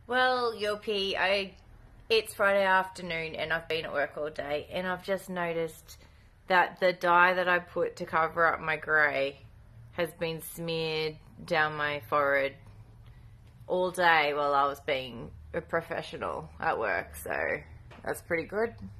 Well, yoopie, it's Friday afternoon and I've been at work all day and I've just noticed that the dye that I put to cover up my grey has been smeared down my forehead all day while I was being a professional at work, so that's pretty good.